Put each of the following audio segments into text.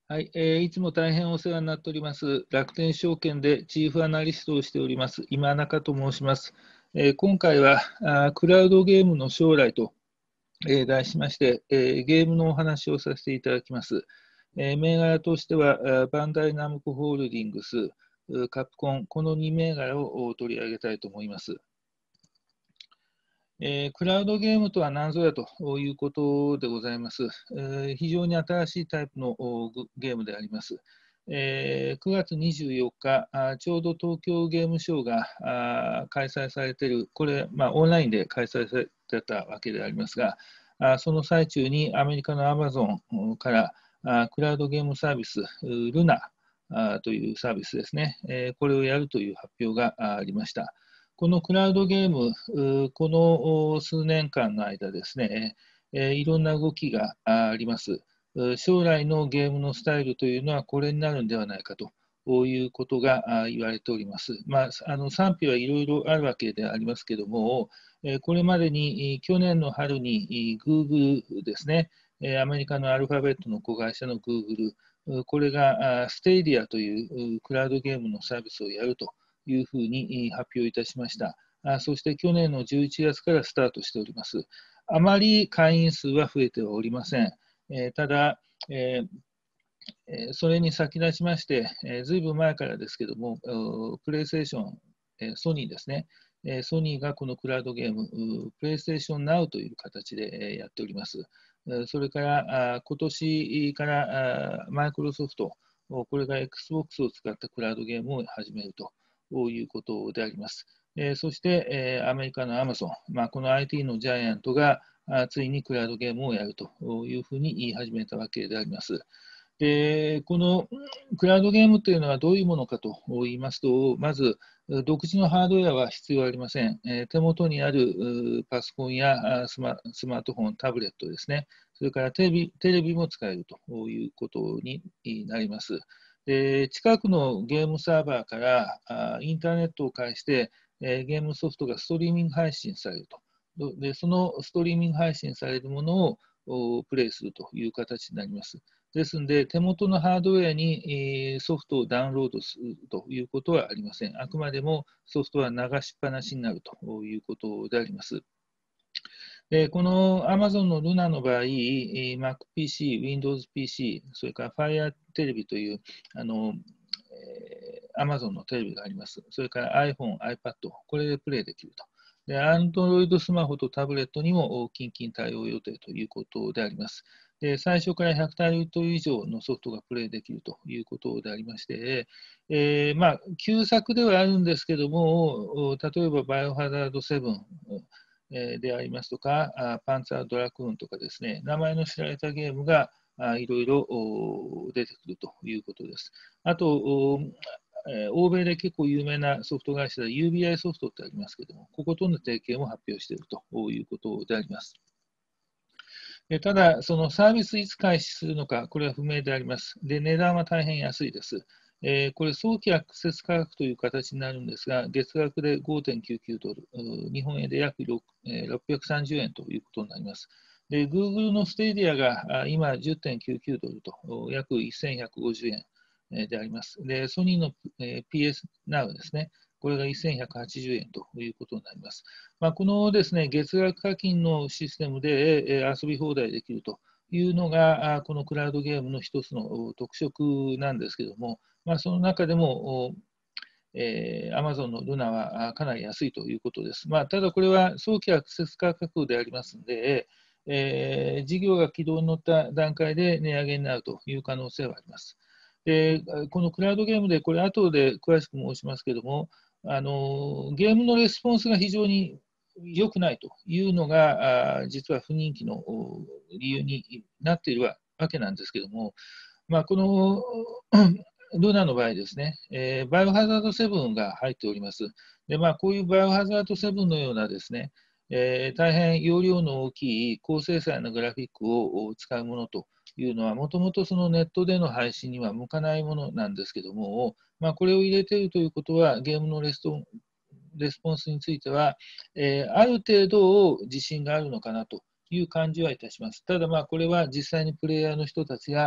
はい、いつも大変お世話になっております。楽天証券でチーフアナリストをしております、今中と申します。今回はクラウドゲームの将来と、題しまして、ゲームのお話をさせていただきます。銘柄としては、バンダイナムコホールディングス、カプコン、この2銘柄を取り上げたいと思います。クラウドゲームとは何ぞやということでございます。非常に新しいタイプのゲームであります。9月24日、ちょうど東京ゲームショウが開催されている、これ、オンラインで開催されてたわけでありますが、その最中にアメリカのアマゾンからクラウドゲームサービス、ルナというサービスですね、これをやるという発表がありました。このクラウドゲーム、この数年間の間ですね、いろんな動きがあります。将来のゲームのスタイルというのはこれになるんではないかということが言われております。賛否はいろいろあるわけでありますけれども、これまでに去年の春に Google ですね、アメリカのアルファベットの子会社の Google、これがステイディアというクラウドゲームのサービスをやるというふうに発表いたしました。そして去年の11月からスタートしております。あまり会員数は増えてはおりません。ただ、それに先立ちまして、ずいぶん前からですけども、プレイステーション、ソニーですね、ソニーがこのクラウドゲーム、プレイステーション Now という形でやっております。それから今年からマイクロソフト、これが Xbox を使ったクラウドゲームを始めるということであります。そして、アメリカの Amazon、この IT のジャイアントがついにクラウドゲームをやるというふうに言い始めたわけであります。で、このクラウドゲームというのはどういうものかと言いますと、まず、独自のハードウェアは必要ありません。手元にあるパソコンやスマートフォン、タブレットですね、それからテレビも使えるということになります。で、近くのゲームサーバーからインターネットを介して、ゲームソフトがストリーミング配信されると。で、そのストリーミング配信されるものをプレイするという形になります。ですので、手元のハードウェアにソフトをダウンロードするということはありません。あくまでもソフトは流しっぱなしになるということであります。この Amazon の Luna の場合、Mac PC、Windows PC、それから Fire テレビというAmazon のテレビがあります。それから iPhone、iPad、これでプレイできると。で、Android スマホとタブレットにも近々対応予定ということであります。で、最初から100タイトル以上のソフトがプレイできるということでありまして、旧作ではあるんですけども、例えばバイオハザード7、でありますとか、パンツァードラクーンとかですね、名前の知られたゲームがいろいろ出てくるということです。あと、欧米で結構有名なソフト会社で UBI ソフトってありますけども、こことの提携も発表しているということであります。ただ、そのサービスいつ開始するのか、これは不明であります。で、値段は大変安いです。これ、早期アクセス価格という形になるんですが、月額で5.99ドル、日本円で約630円ということになります。で、Google のステディアが今10.99ドルと、約1150円であります。で、ソニーの PS Now ですね、これが1180円ということになります。このですね、月額課金のシステムで遊び放題できるというのが、このクラウドゲームの一つの特色なんですけども、その中でも、Amazon のルナはかなり安いということです。ただこれは早期アクセス価格でありますので、事業が軌道に乗った段階で値上げになるという可能性はあります。で、このクラウドゲームで、これ後で詳しく申しますけども、ゲームのレスポンスが非常に良くないというのが、実は不人気の理由になっているわけなんですけども、このルナの場合ですね、バイオハザード7が入っております。で、こういうバイオハザード7のようなですね、大変容量の大きい高精細なグラフィックを使うものというのは、もともとそのネットでの配信には向かないものなんですけども、これを入れているということは、ゲームのレスポンスについては、ある程度自信があるのかなという感じはいたします。ただ、これは実際にプレイヤーの人たちが、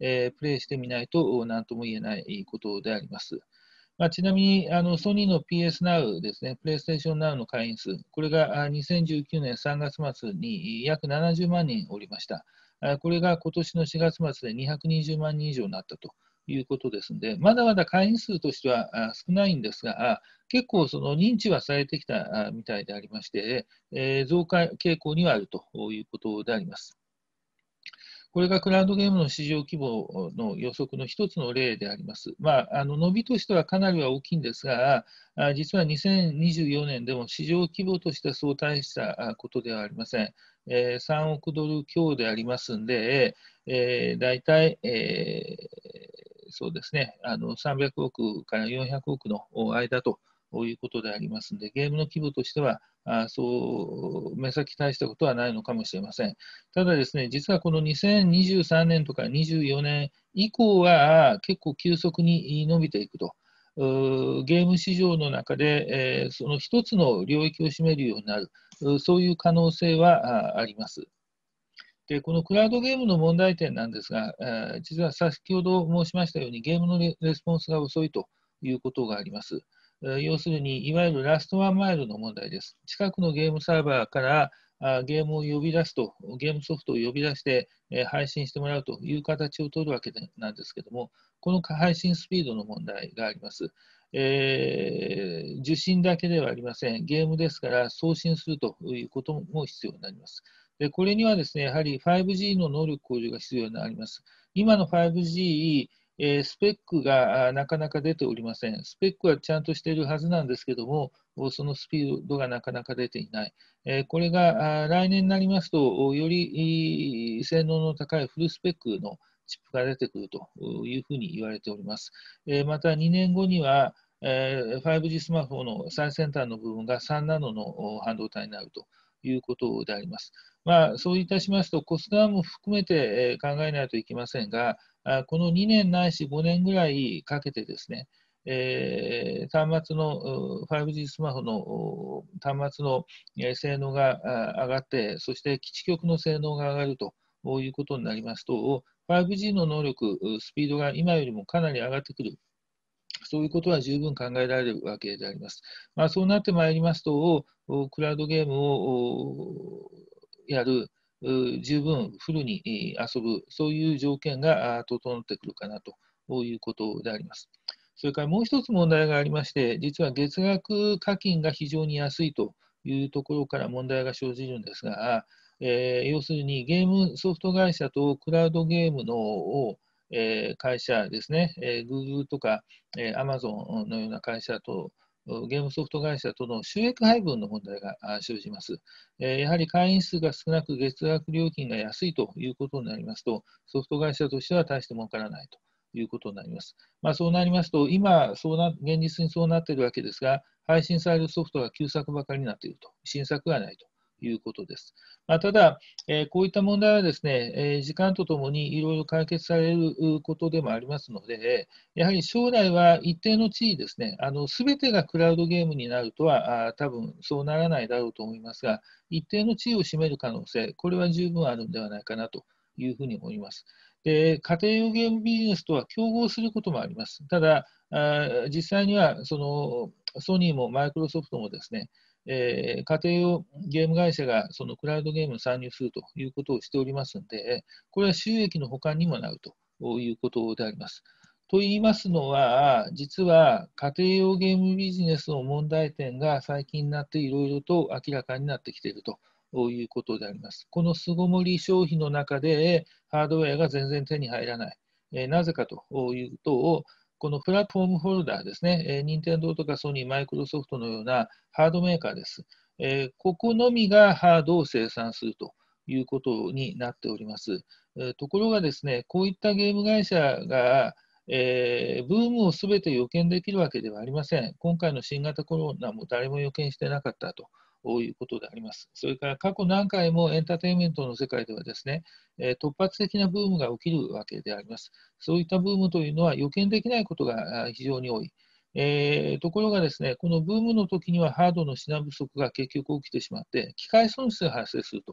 プレイしてみないと何とも言えないことであります。ちなみにソニーの PS Now ですね、PlayStation Now の会員数、これが2019年3月末に約70万人おりました。これが今年の4月末で220万人以上になったということですので、まだまだ会員数としては少ないんですが、結構その認知はされてきたみたいでありまして、増加傾向にはあるということであります。これがクラウドゲームの市場規模の予測の一つの例であります。伸びとしてはかなりは大きいんですが、実は2024年でも市場規模としてはそう大したことではありません。3億ドル強でありますんで、大体、そうですね、300億から400億の間ということでありますので、ゲームの規模としては、そう目先大したことはないのかもしれません。ただですね、実はこの2023年とか24年以降は結構急速に伸びていくと。ゲーム市場の中で、その一つの領域を占めるようになる、そういう可能性はあります。で、このクラウドゲームの問題点なんですが、実は先ほど申しましたように、ゲームのレスポンスが遅いということがあります。要するに、いわゆるラストワンマイルの問題です。近くのゲームサーバーからゲームを呼び出すと、ゲームソフトを呼び出して配信してもらうという形を取るわけなんですけども、この配信スピードの問題があります。受信だけではありません。ゲームですから送信するということも必要になります。で、これにはですね、やはり 5G の能力向上が必要になります。今の 5G、スペックがなかなか出ておりません。スペックはちゃんとしているはずなんですけども、そのスピードがなかなか出ていない。これが来年になりますと、より性能の高いフルスペックのチップが出てくるというふうに言われております。また2年後には、5G スマホの最先端の部分が3ナノの半導体になるということであります。そういたしますと、コストダウンも含めて考えないといけませんが、この2年ないし5年ぐらいかけてですね、端末の 5G スマホの端末の性能が上がって、そして基地局の性能が上がるということになりますと、5G の能力、スピードが今よりもかなり上がってくる。そういうことは十分考えられるわけであります。そうなってまいりますと、クラウドゲームをやる、十分フルに遊ぶ、そういう条件が整ってくるかなということであります。それからもう一つ問題がありまして、実は月額課金が非常に安いというところから問題が生じるんですが、要するにゲームソフト会社とクラウドゲームの会社ですね、Google とか、Amazon のような会社と、ゲームソフト会社との収益配分の問題が生じます。やはり会員数が少なく月額料金が安いということになりますと、ソフト会社としては大して儲からないということになります。そうなりますと、今現実にそうなっているわけですが、配信されるソフトが旧作ばかりになっていると、新作がないということです。ただ、こういった問題はですね、時間とともにいろいろ解決されることでもありますので、やはり将来は一定の地位ですね、すべてがクラウドゲームになるとは多分そうならないだろうと思いますが、一定の地位を占める可能性、これは十分あるんではないかなというふうに思います。で、家庭用ゲームビジネスとは競合することもあります。ただ、実際にはソニーもマイクロソフトもですね、家庭用ゲーム会社がそのクラウドゲームに参入するということをしておりますので、これは収益の補完にもなるということであります。と言いますのは、実は家庭用ゲームビジネスの問題点が最近になっていろいろと明らかになってきているということであります。この巣ごもり消費の中でハードウェアが全然手に入らない。なぜかというと、このプラットフォームホルダーですね、任天堂とかソニー、マイクロソフトのようなハードメーカーです。ここのみがハードを生産するということになっております。ところがですね、こういったゲーム会社が、ブームをすべて予見できるわけではありません。今回の新型コロナも誰も予見してなかったということであります。それから過去何回もエンターテインメントの世界ではですね、突発的なブームが起きるわけであります。そういったブームというのは予見できないことが非常に多い。ところがですね、このブームの時にはハードの品不足が結局起きてしまって、機械損失が発生すると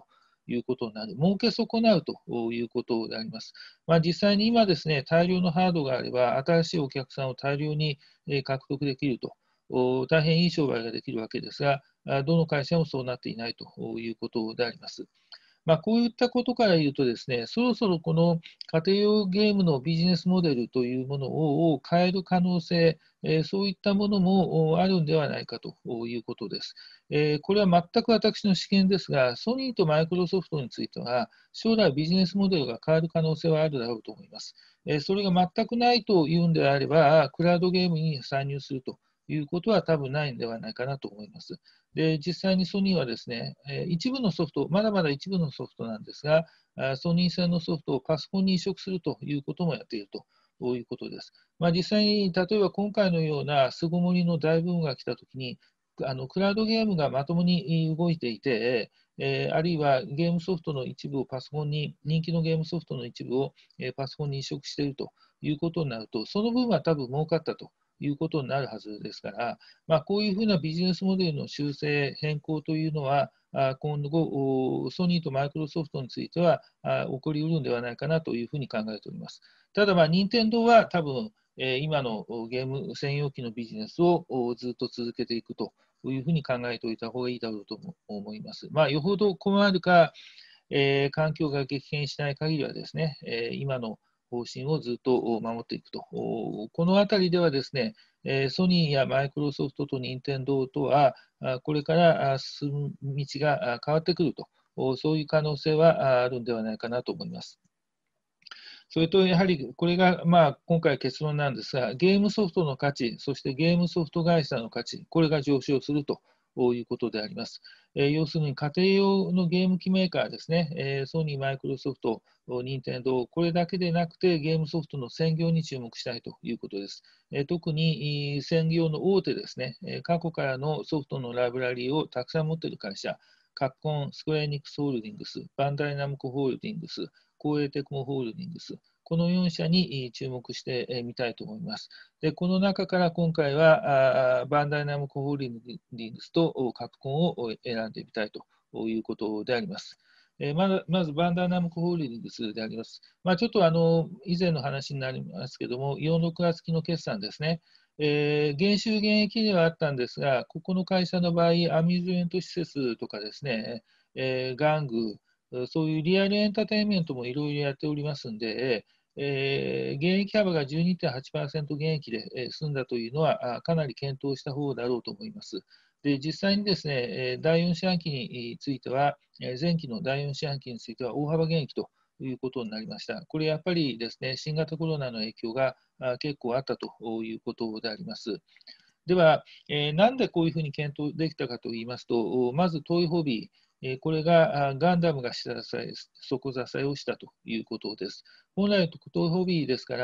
いうことになる、儲け損なうということであります。実際に今ですね、大量のハードがあれば、新しいお客さんを大量に獲得できると、大変いい商売ができるわけですが、どの会社もそうなっていないということであります。こういったことから言うとですね、そろそろこの家庭用ゲームのビジネスモデルというものを変える可能性、そういったものもあるんではないかということです。これは全く私の試験ですが、ソニーとマイクロソフトについては、将来ビジネスモデルが変わる可能性はあるだろうと思います。それが全くないというんであれば、クラウドゲームに参入するということは多分ないんではないかなと思います。で、実際にソニーはですね、一部のソフト、まだまだ一部のソフトなんですが、ソニー製のソフトをパソコンに移植するということもやっているということです。実際に、例えば今回のような巣ごもりの大ブームが来たときに、クラウドゲームがまともに動いていて、あるいはゲームソフトの一部をパソコンに、人気のゲームソフトの一部をパソコンに移植しているということになると、その分は多分儲かったということになるはずですから、こういうふうなビジネスモデルの修正、変更というのは、今後、ソニーとマイクロソフトについては起こりうるんではないかなというふうに考えております。ただ、任天堂は多分、今のゲーム専用機のビジネスをずっと続けていくというふうに考えておいた方がいいだろうと思います。よほど困るか、環境が激変しない限りはですね、今の方針をずっと守っていくと。このあたりではですね、ソニーやマイクロソフトと任天堂とは、これから進む道が変わってくると、そういう可能性はあるんではないかなと思います。それとやはりこれが今回結論なんですが、ゲームソフトの価値、そしてゲームソフト会社の価値、これが上昇するということであります。要するに家庭用のゲーム機メーカーですね、ソニー、マイクロソフト、任天堂、これだけでなくてゲームソフトの専業に注目したいということです。特に専業の大手ですね、過去からのソフトのライブラリーをたくさん持っている会社、カプコン、スクエアエニックスホールディングス、バンダイナムコホールディングス、光栄テクモホールディングス、この4社に注目してみたいと思います。で、この中から今回はバンダイナムコホールディングスとカプコンを選んでみたいということであります。まず、バンダイナムコホールディングスであります。ちょっと以前の話になりますけれども、4、6月期の決算ですね。減収減益ではあったんですが、ここの会社の場合、アミューズメント施設とかですね、玩具、そういうリアルエンターテインメントもいろいろやっておりますんで、減益幅が12.8%減益で済んだというのは、かなり検討した方だろうと思います。で、実際にですね、第4四半期については、前期の第4四半期については大幅減益ということになりました。これやっぱりですね、新型コロナの影響が結構あったということであります。では、なんでこういうふうに検討できたかといいますと、まずトイホビー、これがガンダムが底支えをしたということです。本来、トイホビーですから、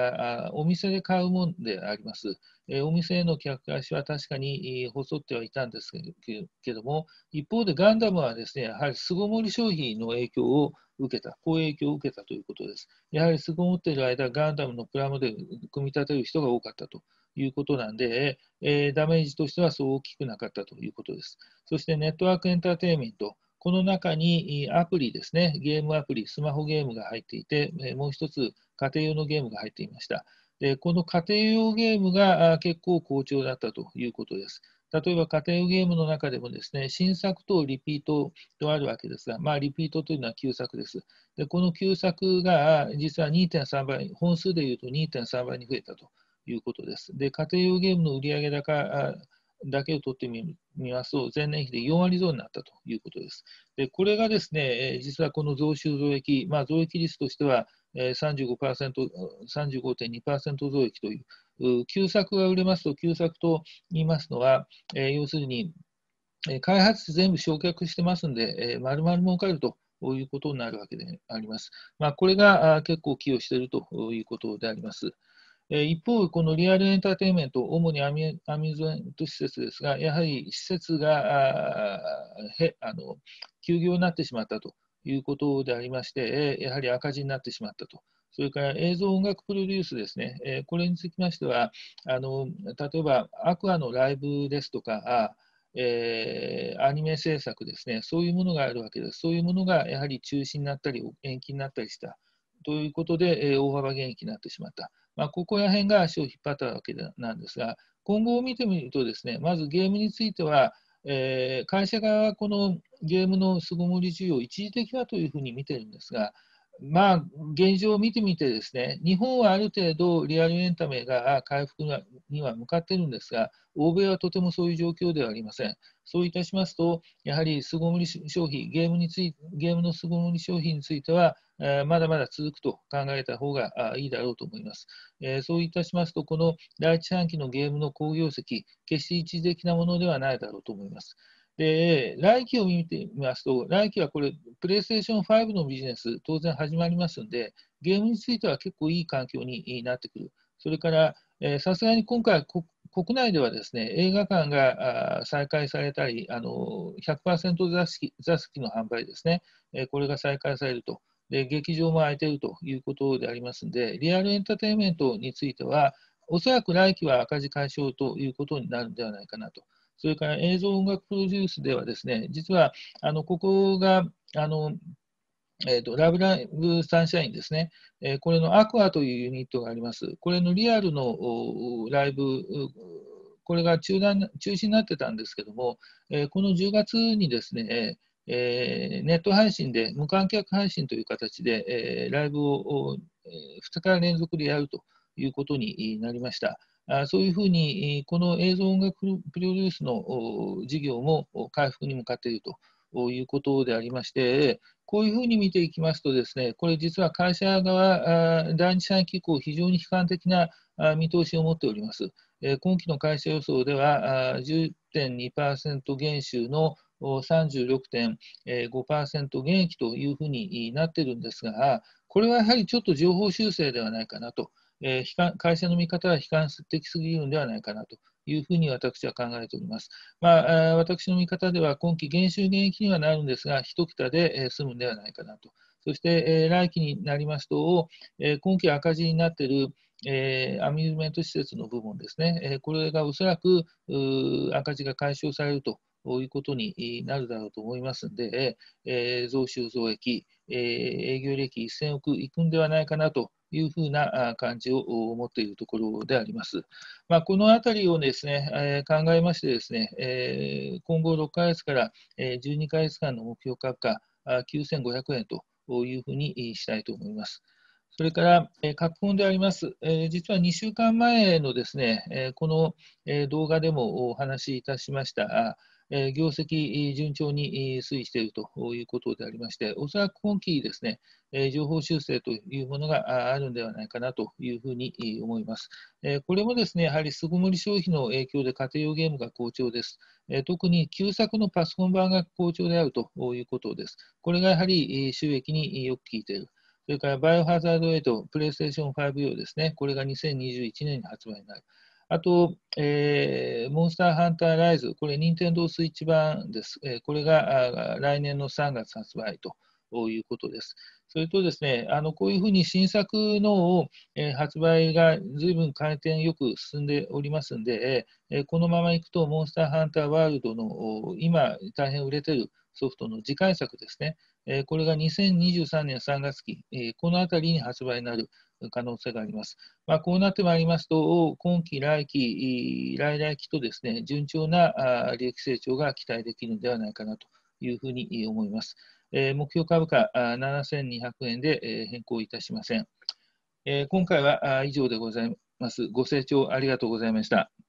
お店で買うものであります。お店への客足は確かに細ってはいたんですけども、一方でガンダムはですね、やはり巣ごもり消費の影響を受けた、こういう影響を受けたということです。やはり巣ごもっている間、ガンダムのプラモデル組み立てる人が多かったということなんで、ダメージとしてはそう大きくなかったということです。そしてネットワークエンターテインメント、この中にアプリですね、ゲームアプリ、スマホゲームが入っていて、もう一つ家庭用のゲームが入っていました。で、この家庭用ゲームが結構好調だったということです。例えば家庭用ゲームの中でもですね、新作とリピートとあるわけですが、リピートというのは旧作です。で、この旧作が実は2.3倍、本数でいうと2.3倍に増えたということです。で、家庭用ゲームの売上高だけを取ってみますと、前年比で4割増になったということです。で、これがですね、実はこの増収増益、増益率としては35%、35.2% 増益という、旧作が売れますと、旧作と言いますのは、要するに、開発費全部償却してますんで、丸々儲かるということになるわけであります。これが結構寄与しているということであります。一方、このリアルエンターテインメント、主にアミューズメント施設ですが、やはり施設が休業になってしまったということでありまして、やはり赤字になってしまったと。それから映像音楽プロデュースですね、これにつきましては、例えばアクアのライブですとか、 アニメ制作ですね、そういうものがあるわけです。そういうものがやはり中止になったり、延期になったりしたということで、大幅減益になってしまった。ここら辺が足を引っ張ったわけなんですが、今後を見てみるとですね、まずゲームについては、会社側はこのゲームの巣ごもり需要、一時的だというふうに見てるんですが、現状を見てみてですね、日本はある程度リアルエンタメが回復には向かっているんですが、欧米はとてもそういう状況ではありません。そういたしますと、やはり巣ごもり消費、ゲームの巣ごもり消費については、まだまだ続くと考えた方がいいだろうと思います。そういたしますと、この第一四半期のゲームの好業績、決して一時的なものではないだろうと思います。で、来期を見てみますと、来期はこれ、プレイステーション5のビジネス、当然始まりますので、ゲームについては結構いい環境になってくる。それから、さすがに今回国内ではですね、映画館が再開されたり、100%座席の販売ですね、これが再開されると。で、劇場も空いているということでありますので、リアルエンターテインメントについては、おそらく来期は赤字解消ということになるのではないかなと。それから映像音楽プロデュースではですね、実はここがラブライブサンシャインですね、これのアクアというユニットがあります。これのリアルのライブ、これが中止になってたんですけども、この10月にですね、ネット配信で、無観客配信という形で、ライブを2日連続でやるということになりました。そういうふうに、この映像音楽プロデュースの事業も回復に向かっているということでありまして、こういうふうに見ていきますとですね、これ実は会社側、第二四半期以降、非常に悲観的な見通しを持っております。今期の会社予想では10.2% 減収の36.5% 減益というふうになっているんですが、これはやはりちょっと情報修正ではないかなと、会社の見方は悲観的すぎるのではないかなというふうに私は考えております。私の見方では今期減収減益にはなるんですが、一桁で済むんではないかなと。そして、来期になりますと、今期赤字になっているアミューズメント施設の部分ですね、これがおそらく赤字が解消されるということになるだろうと思いますので、増収増益、営業利益1000億いくんではないかなというふうな感じを持っているところであります。このあたりをですね、考えましてですね、今後6ヶ月から12ヶ月間の目標株価9500円というふうにしたいと思います。それから、各本であります、実は2週間前のですね、この動画でもお話しいたしました、業績順調に推移しているということでありまして、おそらく今期ですね、情報修正というものがあるんではないかなというふうに思います。これもですね、やはり巣ごもり消費の影響で家庭用ゲームが好調です。特に旧作のパソコン版が好調であるということです。これがやはり収益によく効いている。それからバイオハザード8、プレイステーション5用ですね、これが2021年に発売になる。あと、モンスターハンターライズ、これ、任天堂スイッチ版です。これが来年の3月発売ということです。それとですね、こういうふうに新作の発売が随分回転よく進んでおりますので、このままいくと、モンスターハンターワールドの今、大変売れているソフトの次回作ですね、これが2023年3月期、このあたりに発売になる可能性があります。こうなってまいりますと、今期、来期、来々期とですね、順調な利益成長が期待できるのではないかなというふうに思います。目標株価7200円で変更いたしません。今回は以上でございます。ご清聴ありがとうございました。